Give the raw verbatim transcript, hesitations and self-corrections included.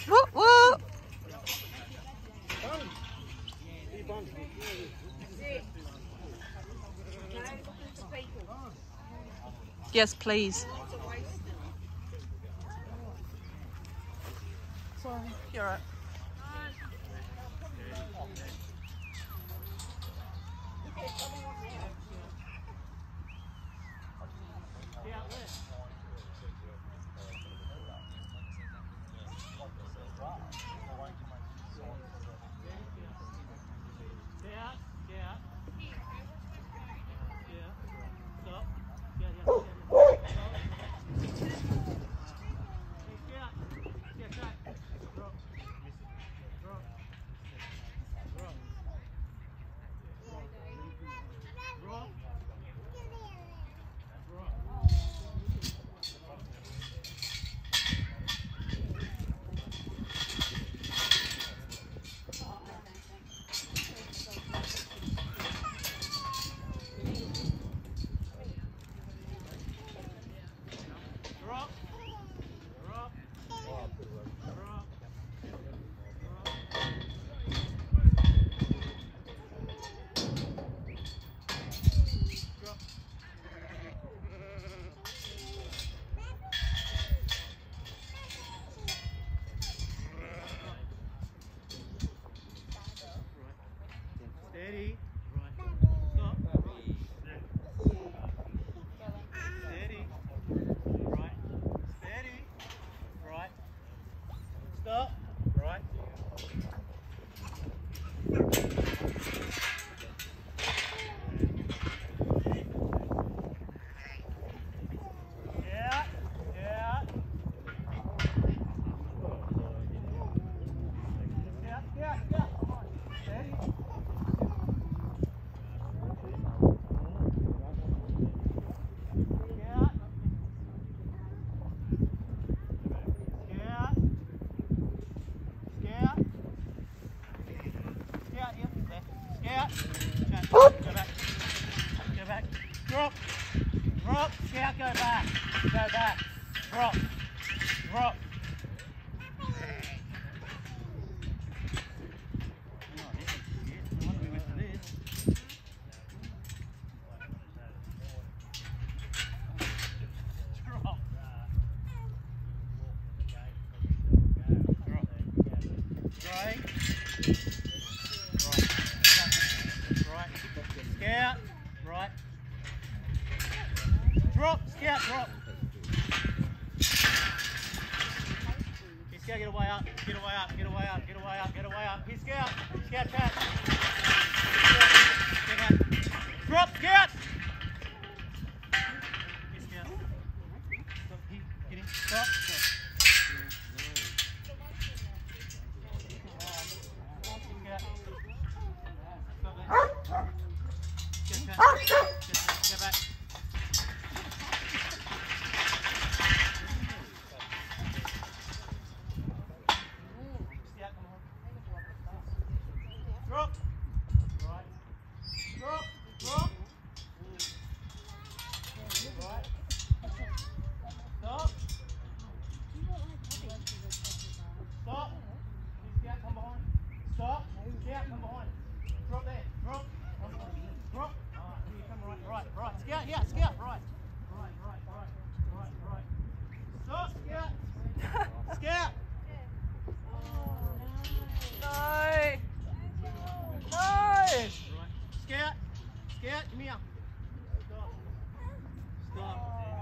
Whoop, whoop. Yes, please. Sorry, you're right. Steady. Right. Stop. Steady. Right. Steady. Right. Stop. Right. Yeah. Yeah. Yeah. Yeah. Yeah. Steady. Go back. Go back. Drop. Drop. Scout, go back. Go back. Drop. Drop. Right. Right. Scout. Right. Drop. Scout. Drop. Here, Scout, get away up. Get away up. Get away up. Get away up. Get away up. Here, Scout. Scout, catch. Get out. Drop. Scout. Here, Scout. Stop. Here, get in. Stop. Stop. Go back. Drop. Right. Drop. Drop. Right. Stop. Stop. Scout, come behind. Stop. Scout, come behind. Drop there. Drop. Drop. Alright, here you come right, right, right. Scout, yeah, Scout, right. Right, right, right, right, right. Stop, Scout. Scout. No. No. Right. Scout. Scout, come here. Stop. Stop.